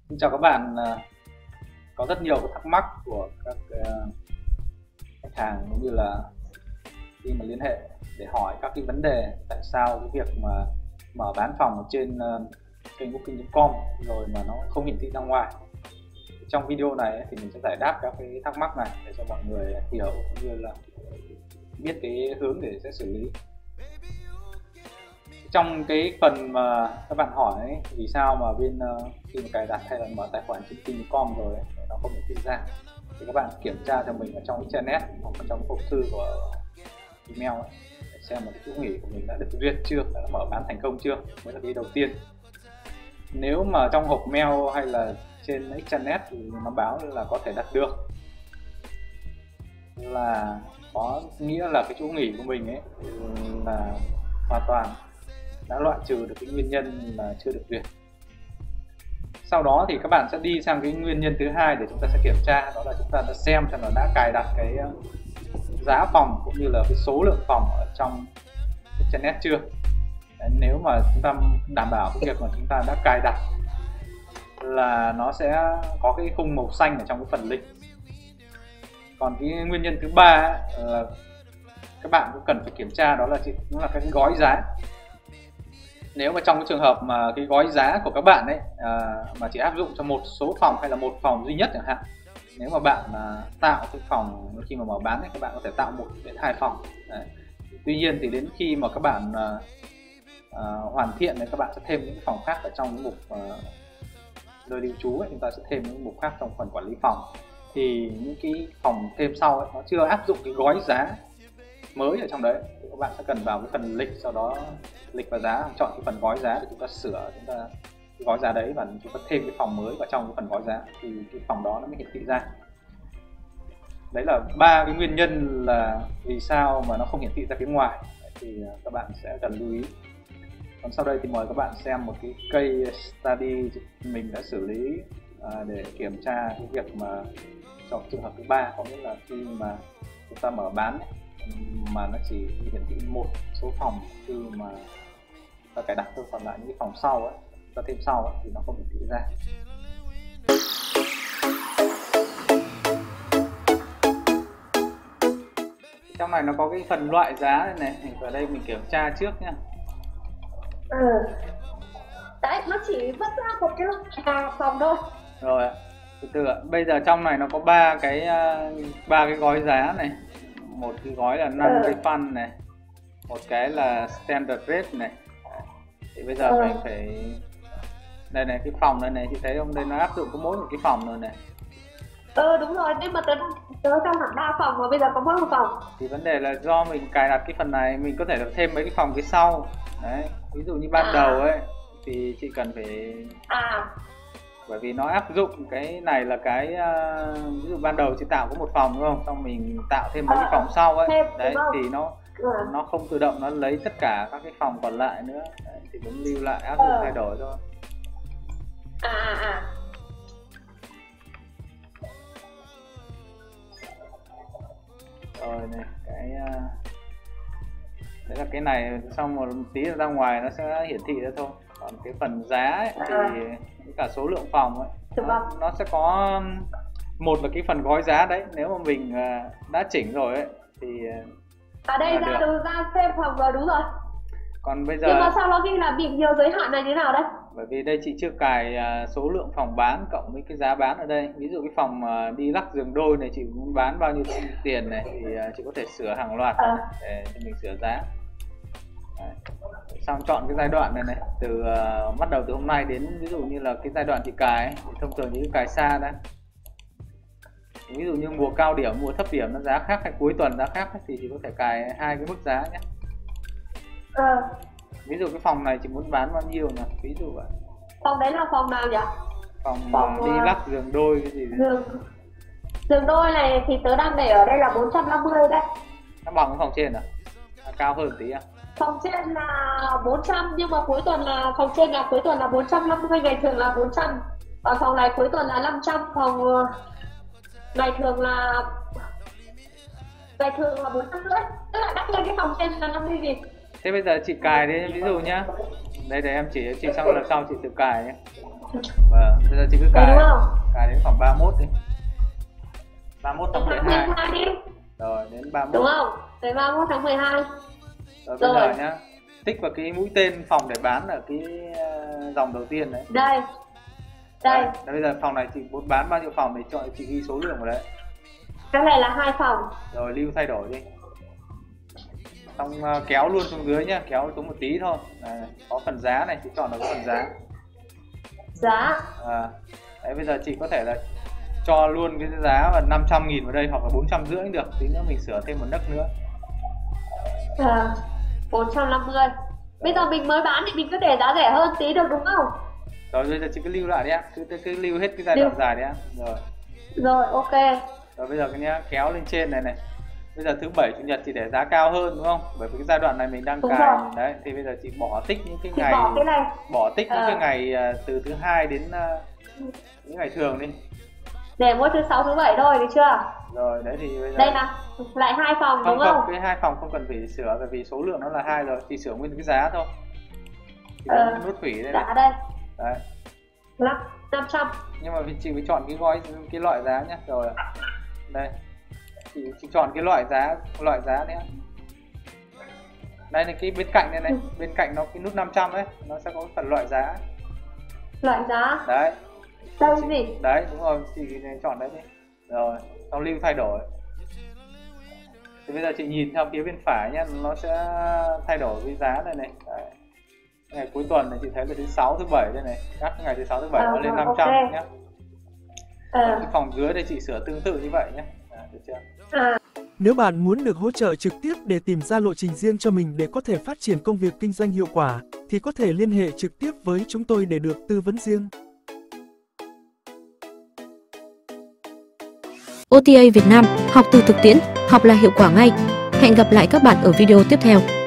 Xin chào các bạn. Có rất nhiều thắc mắc của các khách hàng cũng như là khi mà liên hệ để hỏi các cái vấn đề tại sao cái việc mà mở bán phòng ở trên kênh Booking.com rồi mà nó không hiển thị ra ngoài. Trong video này thì mình sẽ giải đáp các cái thắc mắc này để cho mọi người hiểu cũng như là biết cái hướng để sẽ xử lý. Trong cái phần mà các bạn hỏi ấy, vì sao mà bên khi mà cài đặt hay là mở tài khoản trên Booking.com rồi ấy, nó không hiển thị ra, thì các bạn kiểm tra cho mình ở trong internet hoặc ở trong hộp thư của email ấy, để xem là cái chỗ nghỉ của mình đã được duyệt chưa, đã mở bán thành công chưa, mới là cái đầu tiên. Nếu mà trong hộp mail hay là trên internet thì nó báo là có thể đặt được, là có nghĩa là cái chỗ nghỉ của mình ấy là hoàn toàn đã loại trừ được cái nguyên nhân là chưa được duyệt. Sau đó thì các bạn sẽ đi sang cái nguyên nhân thứ hai để chúng ta sẽ kiểm tra, đó là chúng ta đã xem là đã cài đặt cái giá phòng cũng như là cái số lượng phòng ở trong internet chưa. Đấy, nếu mà chúng ta đảm bảo cái việc mà chúng ta đã cài đặt là nó sẽ có cái khung màu xanh ở trong cái phần link. Còn cái nguyên nhân thứ ba là các bạn cũng cần phải kiểm tra, đó là cái gói giá. Nếu mà trong cái trường hợp mà cái gói giá của các bạn ấy mà chỉ áp dụng cho một số phòng hay là một phòng duy nhất chẳng hạn, nếu mà bạn tạo cái phòng khi mà mở bán ấy, các bạn có thể tạo 1 đến 2 phòng. Đấy. Tuy nhiên thì đến khi mà các bạn hoàn thiện thì các bạn sẽ thêm những phòng khác ở trong cái mục nơi lưu trú ấy, chúng ta sẽ thêm những mục khác trong phần quản lý phòng. Thì những cái phòng thêm sau ấy, nó chưa áp dụng cái gói giá mới ở trong đấy, thì các bạn sẽ cần vào cái phần lịch, sau đó lịch và giá, chọn cái phần gói giá để chúng ta sửa cái gói giá đấy và chúng ta thêm cái phòng mới vào trong cái phần gói giá thì cái phòng đó nó mới hiển thị ra. Đấy là 3 cái nguyên nhân là vì sao mà nó không hiển thị ra phía ngoài, thì các bạn sẽ cần lưu ý. Còn sau đây thì mời các bạn xem một cái case study mình đã xử lý để kiểm tra cái việc mà trong trường hợp thứ ba, có nghĩa là khi mà chúng ta mở bán ấy, mà nó chỉ hiển thị một số phòng khi mà ta cài đặt thôi, còn lại những cái phòng sau ấy, ta thêm sau ấy, thì nó không hiển thị ra. Trong này nó có cái phần loại giá này, ở đây mình kiểm tra trước nhá. Đấy, nó chỉ vứt ra một cái phòng thôi. Rồi ạ, từ từ ạ. Bây giờ trong này nó có ba cái gói giá này. Một cái gói là non-refund này, một cái là standard rate này. Thì bây giờ mình phải đây này, cái phòng đây này, chị thấy không, đây nó áp dụng có mỗi một cái phòng rồi này. Đúng rồi, nhưng mà tớ trong hẳn 3 phòng mà bây giờ có mỗi một phòng. Thì vấn đề là do mình cài đặt cái phần này, mình có thể thêm mấy cái phòng phía sau. Đấy, ví dụ như ban đầu ấy thì chị cần phải bởi vì nó áp dụng cái này là cái ví dụ ban đầu chị tạo có một phòng đúng không, xong mình tạo thêm mấy cái phòng sau ấy, đấy thì nó không tự động nó lấy tất cả các cái phòng còn lại nữa. Đấy, thì cũng lưu lại áp dụng thay đổi thôi. Rồi này, cái đấy là cái này, xong một tí ra ngoài nó sẽ hiển thị ra thôi. Còn cái phần giá ấy, thì với cả số lượng phòng ấy, nó sẽ có một là cái phần gói giá đấy, nếu mà mình đã chỉnh rồi ấy thì đây ra xem phòng rồi, đúng rồi. Còn bây giờ nhưng mà sao nó ghi là bị nhiều giới hạn này thế nào đấy? Bởi vì đây chị chưa cài số lượng phòng bán cộng với cái giá bán ở đây. Ví dụ cái phòng đi lắc giường đôi này chị muốn bán bao nhiêu tiền này thì chị có thể sửa hàng loạt để mình sửa giá. Đấy. Xong chọn cái giai đoạn này này, từ bắt đầu từ hôm nay đến ví dụ như là cái giai đoạn chị cài ấy, thì thông thường chị cài xa đấy. Ví dụ như mùa cao điểm, mùa thấp điểm nó giá khác, hay cuối tuần giá khác ấy, thì chị có thể cài hai cái mức giá nhé. Ví dụ cái phòng này chị muốn bán bao nhiêu nhỉ? Ví dụ vậy. Phòng đấy là phòng nào nhỉ? Phòng đi lắc giường đôi cái gì đấy. Giường đôi này thì tớ đang để ở đây là 450 đấy. Nó bằng cái phòng trên à? Cao hơn tí à? Phòng trên là 400, nhưng mà cuối tuần là phòng trên là cuối tuần là 450, ngày thường là 400. Còn phòng này cuối tuần là 500, phòng ngày thường là 450. Tức là đắt lên cái phòng trên là 50 gì. Thế bây giờ chị cài đấy, ví dụ nhá. Đây để em chỉ chị xong là sau chị tự cài nhé. Vâng, bây giờ chị cứ Đấy, cài đúng không? cài đến khoảng 31 đi. 31 tháng Tháng 12. 12 đi, Rồi đến 31. đúng không? Tới 31 tháng 12. Rồi bây Rồi. giờ nhá, tích vào cái mũi tên phòng để bán ở cái dòng đầu tiên đấy. Đây. Đây, Đấy, bây giờ phòng này chị muốn bán bao nhiêu phòng thì chọn chị ghi số lượng vào đấy. cái này là 2 phòng. Rồi lưu thay đổi đi. Xong kéo luôn xuống dưới nhá, kéo xuống một tí thôi. Có phần giá này, chị chọn được phần giá. Giá. Đấy bây giờ chị có thể là cho luôn cái giá là 500.000 vào đây hoặc là 450 cũng được, tí nữa mình sửa thêm một nấc nữa. 450. Bây giờ mình mới bán thì mình cứ để giá rẻ hơn tí được đúng không? Rồi bây giờ chị cứ lưu lại đi ạ, cứ lưu hết cái giai đoạn dài đi ạ. Rồi, ok. Rồi bây giờ cái nhá, kéo lên trên này này. Bây giờ thứ bảy chủ nhật chị để giá cao hơn đúng không? Bởi vì cái giai đoạn này mình đang cài đấy, thì bây giờ chị bỏ tích những cái ngày, bỏ cái này, bỏ tích những cái ngày từ thứ hai đến những ngày thường đi. để mỗi thứ 6 thứ 7 thôi được chưa? Rồi đấy thì bây giờ đây là lại 2 phòng đúng không? Cái 2 phòng không cần phải sửa bởi vì số lượng nó là 2 rồi, chỉ sửa nguyên cái giá thôi. Thì nút hủy đây này. Giá đây. Đấy. 500. Nhưng mà chị phải chọn cái loại giá nhé. Rồi đây, chị chọn cái loại giá nhé. Đây là cái bên cạnh đây này, bên cạnh nó cái nút 500 ấy, nó sẽ có phần loại giá. Loại giá. Đấy. Đây gì? Đấy, đúng rồi, chị chọn đấy đi. Rồi, xong lưu thay đổi. Thì bây giờ chị nhìn theo phía bên phải nhé, nó sẽ thay đổi cái giá này này. Đấy. Ngày cuối tuần này chị thấy là thứ 6 thứ 7 đây này, các ngày thứ 6 thứ 7 nó lên 500 okay. Nhé. Cái phòng dưới đây chị sửa tương tự như vậy nhé. Được chưa? Nếu bạn muốn được hỗ trợ trực tiếp để tìm ra lộ trình riêng cho mình để có thể phát triển công việc kinh doanh hiệu quả, thì có thể liên hệ trực tiếp với chúng tôi để được tư vấn riêng. OTA Việt Nam, học từ thực tiễn, học là hiệu quả ngay. Hẹn gặp lại các bạn ở video tiếp theo.